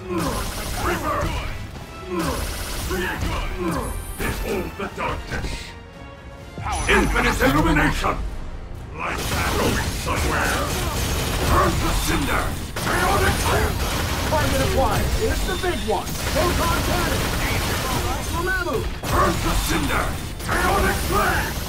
Reaper! Behold the darkness! Infinite illumination! Like that going somewhere! Turn to cinder! Chaotic blast! Target acquired. It's the big one. Photon cannon. Mamamoo. Turn to cinder! Chaotic blast!